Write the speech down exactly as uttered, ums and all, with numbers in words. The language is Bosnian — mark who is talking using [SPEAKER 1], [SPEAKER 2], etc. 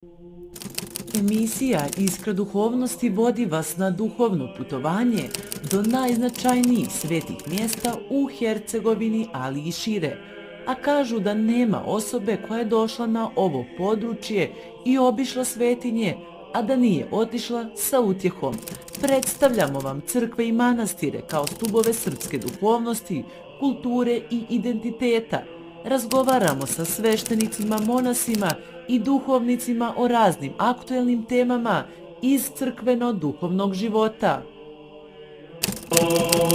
[SPEAKER 1] Emisija Iskra duhovnosti vodi vas na duhovno putovanje do najznačajnijih svetih mjesta u Hercegovini, ali i šire, a kažu da nema osobe koja je došla na ovo područje i obišla svetinje, a da nije otišla sa utjehom. Predstavljamo vam crkve i manastire kao stubove srpske duhovnosti, kulture i identiteta. Razgovaramo sa sveštenicima, monasima i duhovnicima o raznim aktuelnim temama iz crkveno-duhovnog života.